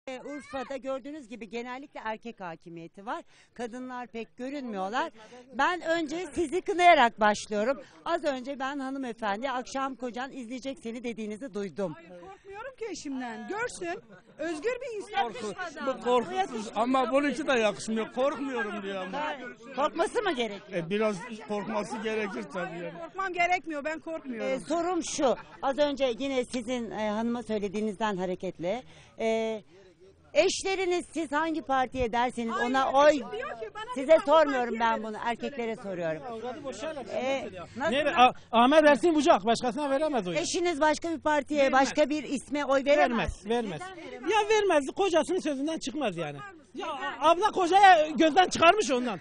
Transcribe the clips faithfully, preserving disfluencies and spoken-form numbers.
Ee, Urfa'da gördüğünüz gibi genellikle erkek hakimiyeti var. Kadınlar pek görünmüyorlar. Ben önce sizi kınayarak başlıyorum. Az önce ben hanımefendi akşam kocan izleyecek seni dediğinizi duydum. Korkmuyorum ki eşimden. Görsün. Özgür bir insan. Bu korkusuz ama bununki de yakışmıyor. Korkmuyorum diyor ama. Korkması mı gerekiyor? E, biraz korkması gerekir tabii yani. Korkmam gerekmiyor. Ben Ee, korkmuyorum. sorum şu. Az önce yine sizin e, hanıma söylediğinizden hareketle. E, eşleriniz siz hangi partiye derseniz ona oy. Diyor ki bana bir Size tane sormuyorum partiye ben verin. bunu. Erkeklere soruyorum. Ee, E, nasıl? Ne, Ah- Ahmet Ersin Bucak başkasına veremez oyu. Eşiniz başka bir partiye, başka bir isme oy veremez. Vermez, vermez. Ya vermez, kocasının sözünden çıkmaz yani. Ya abla kocaya gözden çıkarmış ondan.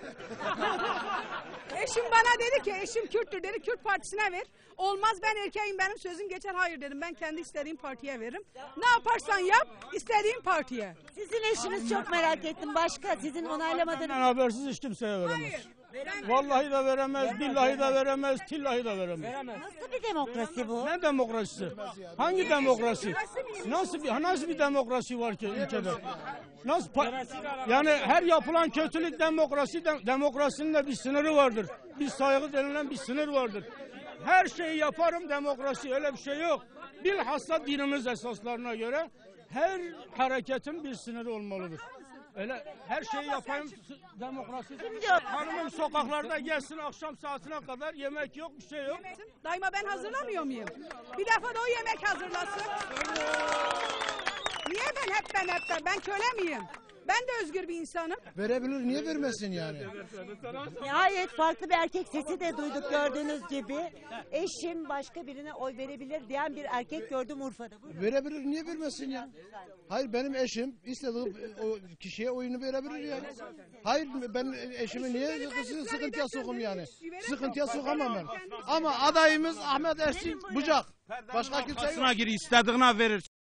Eşim bana dedi ki eşim Kürttür dedi. Kürt partisine ver. Olmaz ben erkeğim benim sözüm geçer. Hayır dedim. Ben kendi istediğim partiye veririm. Ne yaparsan yap istediğim partiye. Sizin eşiniz çok merak ettim. Başka sizin onaylamadığınız. Ben habersiz hiç kimseye veremez. Vallahi de veremez, billahi de veremez, tillahi de veremez. Nasıl bir demokrasi bu? Ne demokrasisi? Hangi demokrasi? Nasıl bir nasıl bir demokrasi var ki ülkede? Nasıl pa- yani her yapılan kötülük demokrasi de, demokrasinin de bir sınırı vardır. Bir saygı denilen bir sınır vardır. Her şeyi yaparım demokrasi öyle bir şey yok. Bilhassa dinimiz esaslarına göre her hareketin bir sınırı olmalıdır. Öyle her şeyi yapayım demokrasi. Hanımım sokaklarda gelsin akşam saatine kadar yemek yok bir şey yok. Daima ben hazırlamıyor muyum? Bir defa da o yemek hazırlasın. Niye ben hep ben hep ben? Ben köle miyim? Ben de özgür bir insanım. Verebilir, niye vermesin yani? Nihayet farklı bir erkek sesi de duyduk gördüğünüz gibi. Eşim başka birine oy verebilir diyen bir erkek gördüm Urfa'da. Buyurun. Verebilir, niye vermesin ya? Hayır, benim eşim istediği o kişiye oyunu verebilir ya. Hayır, ben eşimi niye sıkıntıya sokayım yani? Sıkıntıya sokamam ben. Ama adayımız Ahmet Ersin Bucak. Başka kimse yok. Gir istediğine verir.